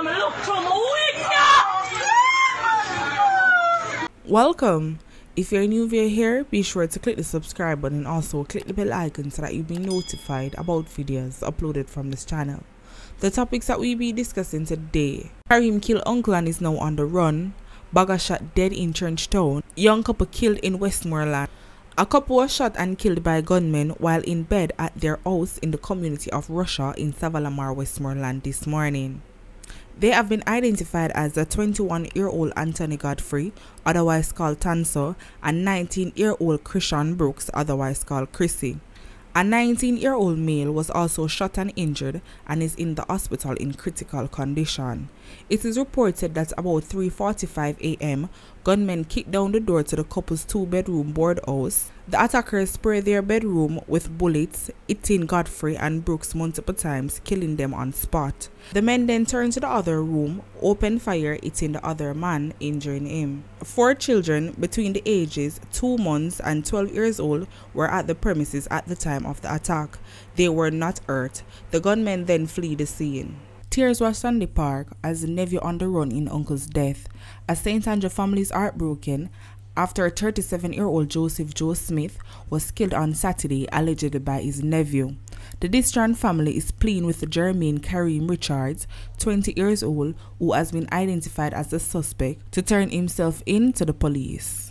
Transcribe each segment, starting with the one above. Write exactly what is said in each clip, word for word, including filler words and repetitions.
Welcome. If you're new via here, be sure to click the subscribe button and also click the bell icon so that you'll be notified about videos uploaded from this channel. The topics that we'll be discussing today: Kareem killed uncle and is now on the run. Bagger shot dead in Trenchtown. Young couple killed in Westmoreland. A couple was shot and killed by gunmen while in bed at their house in the community of Russia in Savalamar, Westmoreland this morning. They have been identified as the twenty-one-year-old Anthony Godfrey, otherwise called Tanso, and nineteen-year-old Christian Brooks, otherwise called Chrissy. A nineteen-year-old male was also shot and injured and is in the hospital in critical condition. It is reported that about three forty-five a m, gunmen kicked down the door to the couple's two-bedroom board house. The attackers sprayed their bedroom with bullets, hitting Godfrey and Brooks multiple times, killing them on spot. The men then turned to the other room, opened fire, hitting the other man, injuring him. Four children between the ages two months and twelve years old were at the premises at the time of the attack. They were not hurt. The gunmen then fled the scene. Tears was on the park as the nephew on the run in uncle's death. A Saint Andrew family is heartbroken after thirty-seven-year-old Joseph Joe Smith was killed on Saturday, allegedly by his nephew. The Distrand family is pleading with Jermaine Kareem Richards, twenty years old, who has been identified as the suspect, to turn himself in to the police.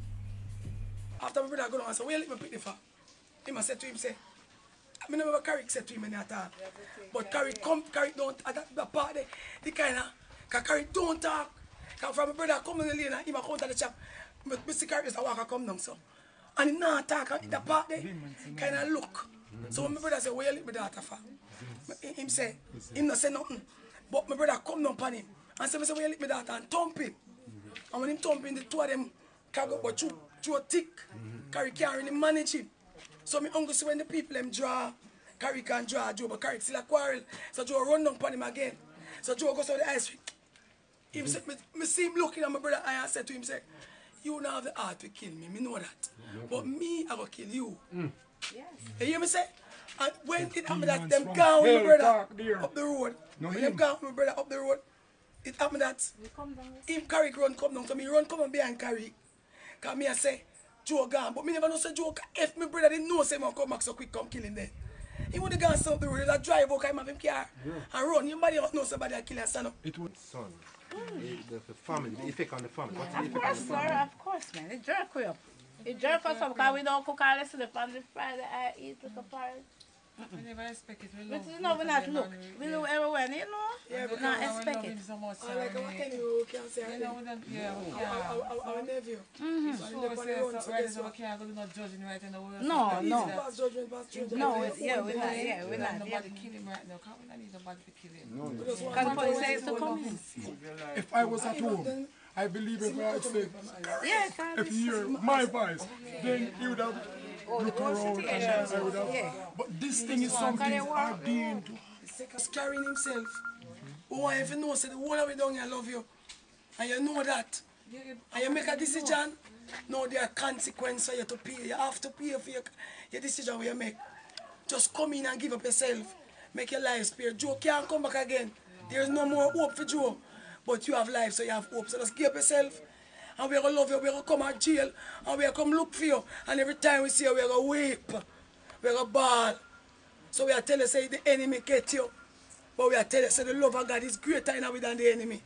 After my brother go down, I said, where let me pick the far? He must say to him, say, I never Carrick said to him at all. But Carrick come, Carrick don't, at that, that part there, the kind of, because Carrick don't talk. Because from my brother come in the lane, he might come to the chap, but Mister Carrick is a walker come down, so. And he not talk, and that part there, kind of look. So when my brother say, where you let my daughter for? Him say, him not say nothing. But my brother come down upon him, and say, where you let my daughter, and thump him. And when him thump him, the two of them can go, but through, through a tick, Carrick can't really manage him. So my uncle say when the people them draw, Carrick can draw Joe, but Carrick still a quarrel. So Joe run down upon him again. So Joe goes to the ice cream. Him say, me, me see him looking at my brother and I said to him, say, you don't have the heart to kill me, me know that. But me, I will kill you. Mm. Yes. You hear me say? And when it happened that them gone with my brother up the road, no, when them gone with my brother up the road, it happened that him Carrick run come down to me, run come and behind Carrick. Because me I say, Joe gone, but me never know say Joe, if my brother didn't know say him come back so quick come kill him then. He would have gone up the road, he'll drive out, him have him car yeah. and run. Nobody don't know somebody that kill and stand up. It was son. Mm. The, the family, the effect on the family. What's Yeah, the of effect course, on the family? sir, of course, man. It jerk we up. It jerk us up because we don't cook all this stuff on the Friday. I eat like a parrot. We never expect it. We But love you know, we not look. We yeah. look everywhere, you know? Yeah, We because not we expect love it. him so much. I like what can you can say. You know, we don't, yeah, we Our, our, our, our nephew. Mm-hmm. can't. So we say, so right, so we can't go do no judging right in the world. No, So no. Pass judgment, pass judgment. No, it's, yeah, we not, yeah, we we not. not Yeah. nobody kill him right now. Can't we not need nobody to kill him? No, Just one Because the man police to says to one come man. in. If I was at home, I believe if I had said, Yeah, if you hear my voice, then you would have looked around and I would have. Yeah. But this thing is something ordained to. He's carrying himself. Oh, if you know, say the whole of it down here love you. And you know that. And you make a decision, now there are consequences for you to pay. You have to pay for your, your decision you make. Just come in and give up yourself. Make your life spare. Joe can't come back again. There's no more hope for Joe. But you have life, so you have hope. So just give up yourself. And we're going to love you. We're going to come out jail. And we're going to come look for you. And every time we see you, we're going to weep. We're going to bawl. So we are telling you, say the enemy get you. But we are telling you, say the love of God is greater in us than the enemy.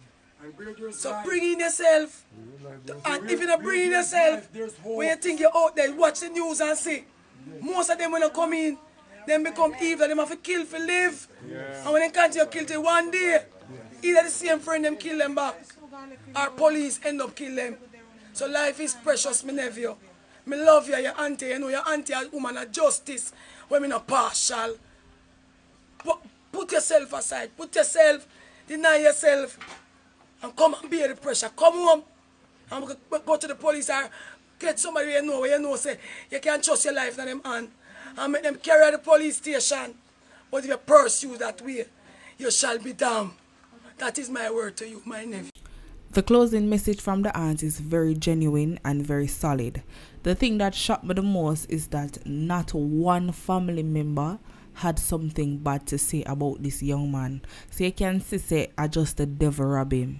So bring in yourself. And if you don't bring in yourself, when you think you're out there, watch the news and see. Most of them when they come in, then become evil. They have to kill for live. And when they continue to kill till one day, either the same friend them kill them back, or police end up kill them. So life is precious, my nephew. Me love you, your auntie. You know your auntie is a woman of justice. When me not partial. Put, put yourself aside. Put yourself, deny yourself, and come and bear the pressure. Come home and go to the police or get somebody you know where you know say you can't trust your life in them hand and make them carry to the police station. But if you pursue that way, you shall be damned. That is my word to you, my nephew. The closing message from the aunt is very genuine and very solid. The thing that shocked me the most is that not one family member had something bad to say about this young man. So you can see say I just the devil rob him.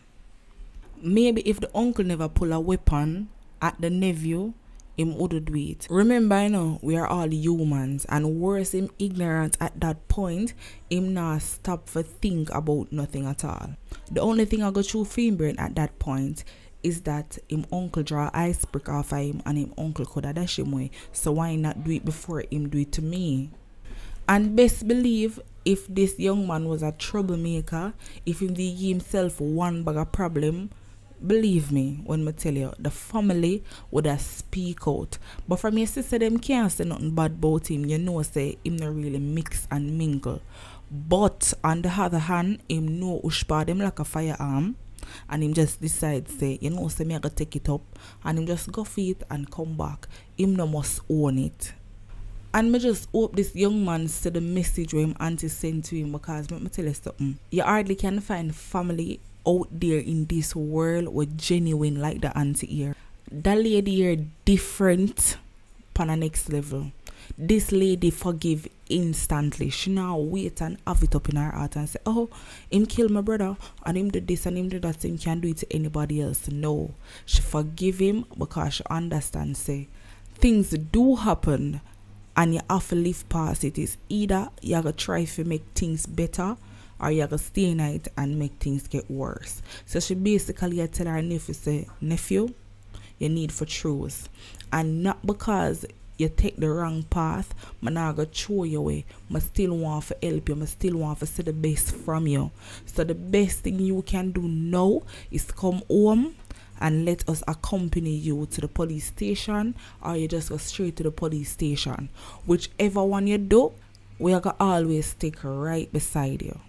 Maybe if the uncle never pull a weapon at the nephew, him would do it. Remember, you know, we are all humans, and worse him ignorant at that point, him not stop for think about nothing at all. The only thing I got through for him brain at that point is that him uncle draw ice brick off of him and him uncle could have dash him away. So why not do it before him do it to me? And best believe if this young man was a troublemaker, if him did give himself one bag of problem, believe me when I tell you, the family would have speak out. But from your sister, them can't say nothing bad about him. You know, say him not really mix and mingle. But on the other hand, him know ushpa them like a firearm, and him just decide say, you know, say me I gotta take it up, and him just go for it and come back. Him no must own it. And me just hope this young man see the message where him auntie sent to him, because let me tell you something. You hardly can find family out there in this world with genuine like the auntie here. That lady here different on the next level. This lady forgive instantly. She now wait and have it up in her heart and say, oh, him kill my brother and him did this and him did that, him can't do it to anybody else. No, she forgive him because she understands say things do happen and you have to live past it. Is either you have to try to make things better, or you have to stay in it and make things get worse. So she basically tell her nephew, say, nephew, you need for truth. And not because you take the wrong path, I'm not going to throw you away. I still want to help you. I still want to see the best from you. So the best thing you can do now is come home and let us accompany you to the police station, or you just go straight to the police station. Whichever one you do, we are going to always stick right beside you.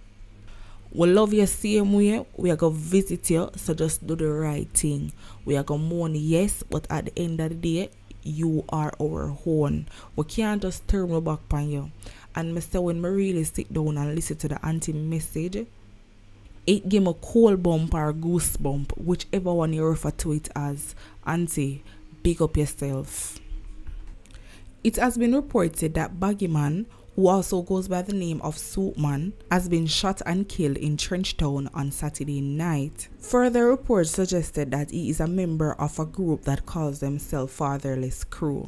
We love you same way. We are going to visit you, so just do the right thing. We are going to mourn, yes, but at the end of the day, you are our own. We can't just turn our back on you. And Mister when I really sit down and listen to the auntie message, it gave me a cold bump or a goose bump, whichever one you refer to it as. Auntie, big up yourself. It has been reported that Baggyman, who also goes by the name of Soapman, has been shot and killed in Trenchtown on Saturday night. Further reports suggested that he is a member of a group that calls themselves Fatherless Crew.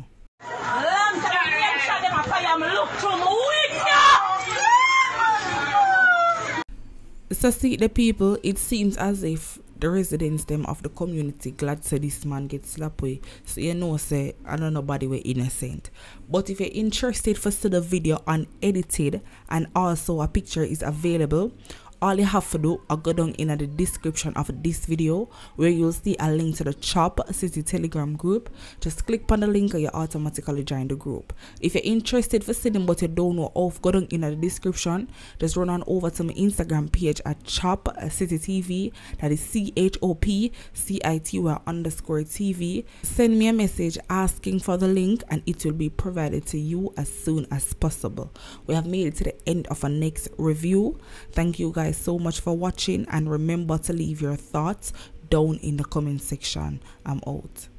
So see the people, it seems as if the residents them of the community glad say this man gets slapped away. So you know say I don't know nobody were innocent. But if you're interested for see the video unedited and also a picture is available, all you have to do is go down in the description of this video where you'll see a link to the Chop City Telegram group. Just click on the link and you automatically join the group. If you're interested for seeing but you don't know of, go down in the description. Just run on over to my Instagram page at Chop City T V. That is C H O P C I T Y underscore T V. Send me a message asking for the link and it will be provided to you as soon as possible. We have made it to the end of our next review. Thank you guys so much for watching, and remember to leave your thoughts down in the comment section. I'm out.